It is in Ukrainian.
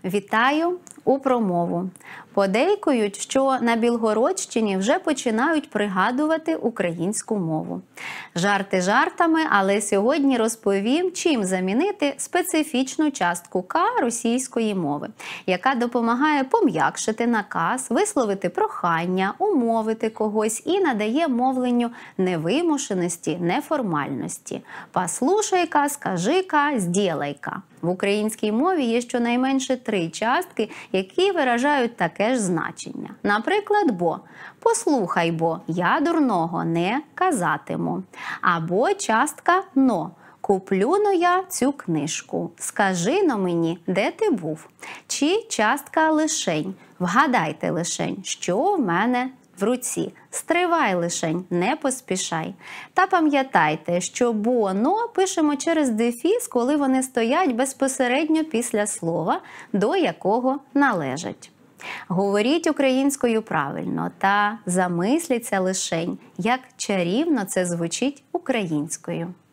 Вітаю у промову. Подейкують, що на Білгородщині вже починають пригадувати українську мову. Жарти жартами, але сьогодні розповім, чим замінити специфічну частку «к» російської мови, яка допомагає пом'якшити наказ, висловити прохання, умовити когось і надає мовленню невимушеності, неформальності. «Послушай-ка», «скажи-ка», «здєлай-ка». В українській мові є щонайменше 3 частки, які виражають таке ж значення. Наприклад, «бо». «Послухай, бо, я дурного не казатиму». Або частка «но». «Куплю-но я цю книжку». «Скажи-но мені, де ти був». Чи частка «лишень». «Вгадайте лишень, що в мене в руці». «Стривай лишень, не поспішай». Та пам'ятайте, що «бо», «но» пишемо через дефіс, коли вони стоять безпосередньо після слова, до якого належать. Говоріть українською правильно та замисліться лишень, як чарівно це звучить українською.